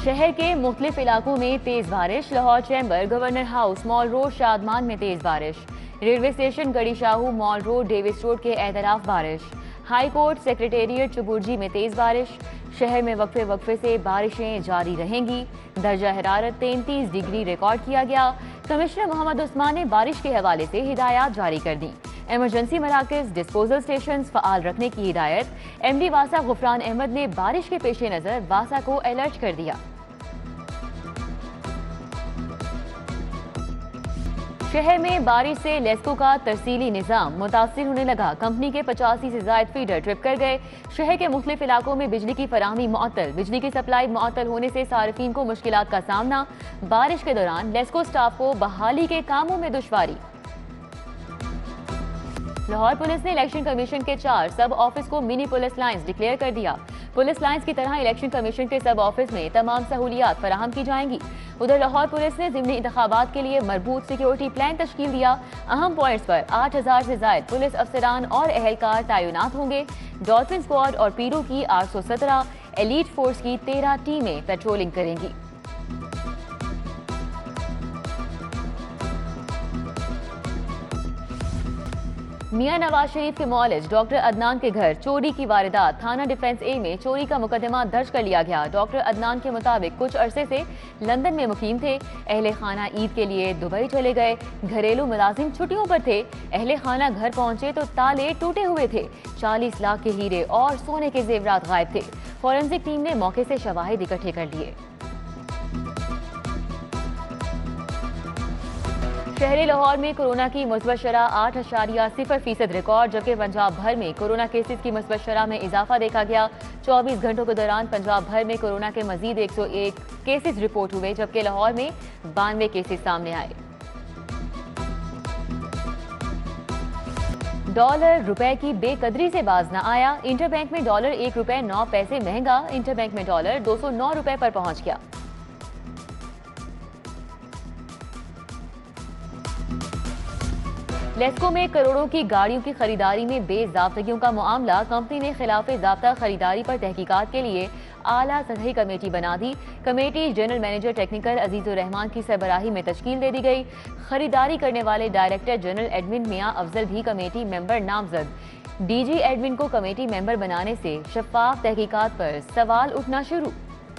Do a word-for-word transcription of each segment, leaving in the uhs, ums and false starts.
शहर के मुख्तलिफ इलाकों में तेज बारिश। Lahore chamber, governor house, mall road, Shadman में तेज बारिश। Railway station, Garhi Shahu, mall road, Davis road के एतराफ बारिश। हाई कोर्ट, सेक्रेटेरिएट, चुबुर्जी में तेज बारिश। शहर में वक्फे वक्फे से बारिशें जारी रहेंगी। दर्जा हरारत तैंतीस डिग्री रिकॉर्ड किया गया। कमिश्नर मोहम्मद उस्मान ने बारिश के हवाले से हिदायत जारी कर दी। इमरजेंसी मराकज, डिस्पोजल स्टेशन फ़आल रखने की हिदायत। एमडी वासा गुफरान अहमद ने बारिश के पेश नज़र वासा को अलर्ट कर दिया। शहर में बारिश से लेस्को का तरसीली निज़ाम मुतासिर होने लगा। कंपनी के पचासी से ज्यादा फीडर ट्रिप कर गए। शहर के मुख्तलिफ इलाकों में बिजली की फराहमी मुअत्तल। बिजली की सप्लाई मुअत्तल होने से सार्फिन को मुश्किलात का सामना। बारिश के दौरान लेस्को स्टाफ को बहाली के कामों में दुश्वारी। लाहौर पुलिस ने इलेक्शन कमीशन के चार सब ऑफिस को मिनी पुलिस लाइंस डिक्लेयर कर दिया। पुलिस लाइंस की तरह इलेक्शन कमीशन के सब ऑफिस में तमाम सहूलियात फराहम की जाएंगी। उधर लाहौर पुलिस ने ज़िमनी इंतखाबात के लिए मरबूत सिक्योरिटी प्लान तश्कील दिया। अहम पॉइंट्स पर आठ हजार से ज्यादा पुलिस अफसरान और एहलकार तैनात होंगे। डॉल्फिन स्क्वाड और पीरो की आठ सौ सत्रह, एलीट फोर्स की तेरह टीमें पेट्रोलिंग करेंगी। मियां नवाज शरीफ के मौलिज डॉक्टर अदनान के घर चोरी की वारदात। थाना डिफेंस ए में चोरी का मुकदमा दर्ज कर लिया गया। डॉक्टर अदनान के मुताबिक कुछ अरसे से लंदन में मुकीम थे। अहले खाना ईद के लिए दुबई चले गए। घरेलू मुलाजिम छुट्टियों पर थे। अहले खाना घर पहुंचे तो ताले टूटे हुए थे। चालीस लाख के हीरे और सोने के जेवरात गायब थे। फॉरेंसिक टीम ने मौके से शवाहिद इकट्ठे कर लिए। शहरी लाहौर में कोरोना की मुस्बत शरह आठ अशारिया सिफर फीसद रिकॉर्ड, जबकि पंजाब भर में कोरोना केसेस की मुस्बत शरह में इजाफा देखा गया। चौबीस घंटों के दौरान पंजाब भर में कोरोना के मजीद एक सौ एक केसेस रिपोर्ट हुए, जबकि लाहौर में बानवे केसेस सामने आए। डॉलर रुपए की बेकदरी से बाज न आया। इंटरबैंक में डॉलर एक रुपए नौ पैसे महंगा। इंटरबैंक में डॉलर दो सौ नौ रुपए पर पहुंच गया। लेस्को में करोड़ों की गाड़ियों की खरीदारी में बेज़ाब्तगियों का मामला। कंपनी ने खिलाफ ज़ाब्ता खरीदारी पर तहकीकात के लिए आला सतही कमेटी बना दी। Committee general manager technical Azizur Rahman की सरबराही में तश्कील दे दी गई। खरीदारी करने वाले director general admin Mian Afzal भी कमेटी मेंबर नामजद। डीजी एडमिन को कमेटी मेंबर बनाने से शफाफ तहकीकात पर सवाल उठना शुरू।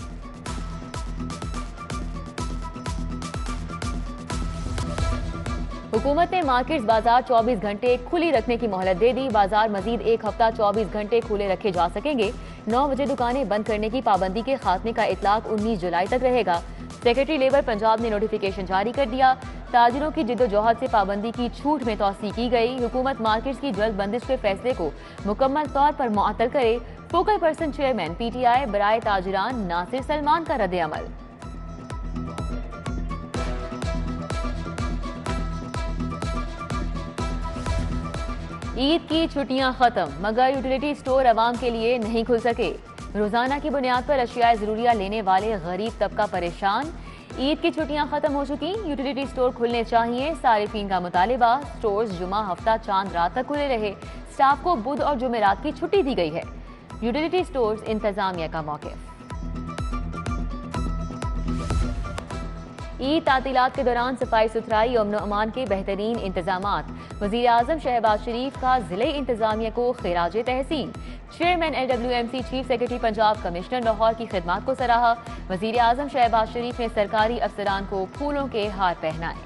हुकूमत ने मार्केट्स बाजार चौबीस घंटे खुली रखने की मोहलत दे दी। बाजार मजीद एक हफ्ता चौबीस घंटे खुले रखे जा सकेंगे। नौ बजे दुकानें बंद करने की पाबंदी के खात्मे का इतलाक उन्नीस जुलाई तक रहेगा। सेक्रेटरी लेबर पंजाब ने नोटिफिकेशन जारी कर दिया। ताजिरों की जिद्दोजहद से पाबंदी की छूट में तौसी की गई। हुकूमत मार्केट्स की जल्द बंदिश के फैसले को मुकम्मल तौर पर मुअत्तल करे। Focal person chairman P T I बराए ताजिरान नासिर सलमान का रद्द अमल। ईद की छुट्टियां खत्म, मगर यूटिलिटी स्टोर अवाम के लिए नहीं खुल सके। रोजाना की बुनियाद पर अशिया जरूरिया लेने वाले गरीब तबका परेशान। ईद की छुट्टियां खत्म हो चुकी, यूटिलिटी स्टोर खुलने चाहिए। सारिफीन का मुतालिबा। स्टोर्स जुमा, हफ्ता, चांद रात तक खुले रहे। स्टाफ को बुध और जुमेरात की छुट्टी दी गई है। यूटिलिटी स्टोर्स इंतजामिया का मौक़िफ़। ईद तातीलात के दौरान सफाई सुथराई और अमन अमान के बेहतरीन इंतजामात। वज़ीर आज़म शहबाज शरीफ का ज़िले इंतजामिया को खिराज तहसीन। Chairman L W M C chief secretary Punjab commissioner Lahore की खिदमात को सराहा। वज़ीर आज़म शहबाज शरीफ ने सरकारी अफसरान को फूलों के हार पहनाए।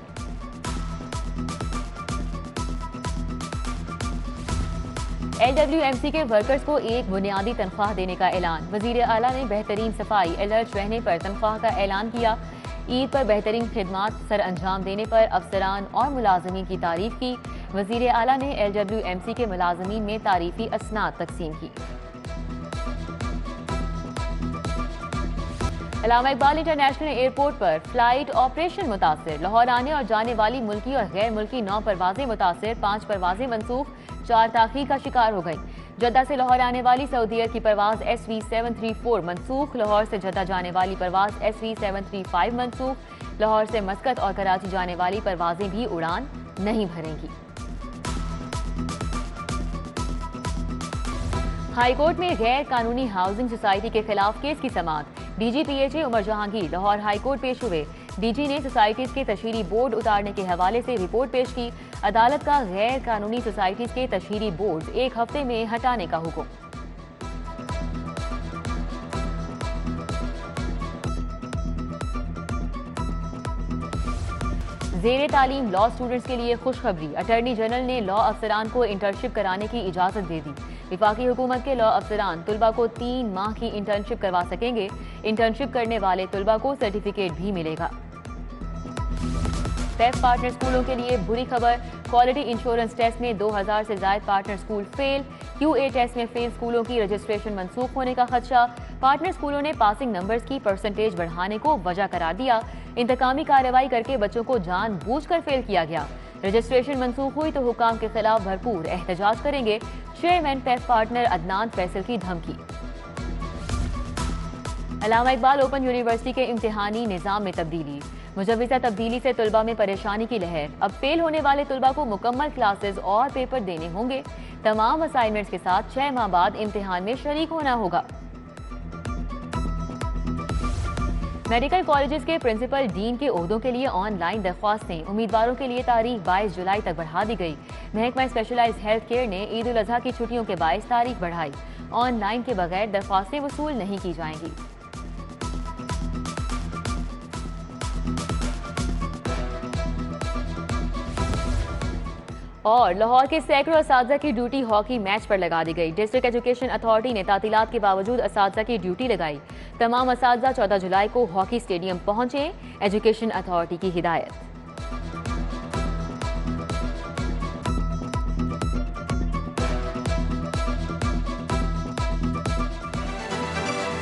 एल डब्ल्यू एम सी के वर्कर्स को एक बुनियादी तनख्वाह देने का ऐलान। वज़ीर आला ने बेहतरीन सफाई अलर्ट रहने पर तनख्वाह का ऐलान किया। ईद पर बेहतरीन खिदमात सर अंजाम देने पर अफसरान और मुलाजमीन की तारीफ की। वज़ीर आला ने एल डब्ल्यू एम सी के मुलाजमीन में तारीफी असनाद तकसीम की। अल्लामा इकबाल इंटरनेशनल एयरपोर्ट पर फ्लाइट ऑपरेशन मुतासिर। लाहौर आने और जाने वाली मुल्की और गैर मुल्की नौ परवाजें मुतासिर। पाँच परवाजें मनसूख, चार ताख़ीर का शिकार हो गई। जद्दा से लाहौर आने वाली सऊदीयत की परवाज S V seven three four मनसूख। लाहौर से जद्दा जाने वाली परवाज S V seven three five मनसूख। लाहौर से मस्कत और कराची जाने वाली परवाजें भी उड़ान नहीं भरेंगी। हाईकोर्ट में गैर कानूनी हाउसिंग सोसाइटी के खिलाफ केस की समाअत। DG PHA Umar Jahangir Lahore high court पेश हुए। डीजी ने सोसाइटीज के तशहीरी बोर्ड उतारने के हवाले से रिपोर्ट पेश की। अदालत का गैर कानूनी सोसाइटीज के तशहीरी बोर्ड एक हफ्ते में हटाने का हुक्म। ज़ेरे तालीम लॉ स्टूडेंट्स के लिए खुशखबरी। अटॉर्नी जनरल ने लॉ अफसरान को इंटर्नशिप कराने की इजाज़त दे दी। विफाकी हुकूमत के लॉ अफसरान तुलबा को तीन माह की इंटर्नशिप करवा सकेंगे। इंटर्नशिप करने वाले तुलबा को सर्टिफिकेट भी मिलेगा। टेस्ट पार्टनर स्कूलों के लिए बुरी खबर। क्वालिटी इंश्योरेंस टेस्ट में दो हज़ार से ज्यादा partner school fail. QA test में फेल स्कूलों की रजिस्ट्रेशन मंसूख होने का खदशा। पार्टनर स्कूलों ने पासिंग नंबर्स की परसेंटेज बढ़ाने को वजह करार दिया। इंतकामी कार्रवाई करके बच्चों को जानबूझकर फेल किया गया। रजिस्ट्रेशन मंसूख हुई तो हुकाम के खिलाफ भरपूर एहतजाज करेंगे। Chairman PEF partner Adnan Faisal की धमकी। अल्लामा इकबाल ओपन यूनिवर्सिटी के इम्तिहानी निज़ाम में तब्दीली। मुजव्विज़ा तब्दीली से तुलबा में परेशानी की लहर। अब फेल होने वाले तुलबा को मुकम्मल क्लासेस और पेपर देने होंगे। तमाम असाइनमेंट्स के साथ छह माह बाद इम्तिहान में शरीक होना होगा। मेडिकल कॉलेजेस के प्रिंसिपल डीन के ओहदों के लिए ऑनलाइन दरख्वास्तें। उम्मीदवारों के लिए तारीख बाईस जुलाई तक बढ़ा दी गई। महकमा स्पेशलाइज्ड हेल्थ केयर ने ईद उल अजहा की छुट्टियों के बाईस तारीख बढ़ाई। ऑनलाइन के बगैर दरख्वास्तें वसूल नहीं की जाएंगी। और लाहौर के सैकड़ों असातिज़ा की ड्यूटी हॉकी मैच पर लगा दी गई। डिस्ट्रिक्ट एजुकेशन अथॉरिटी ने तातीलात के बावजूद असातिज़ा की ड्यूटी लगाई। तमाम असातिज़ा चौदह जुलाई को हॉकी स्टेडियम पहुंचे। एजुकेशन अथॉरिटी की हिदायत।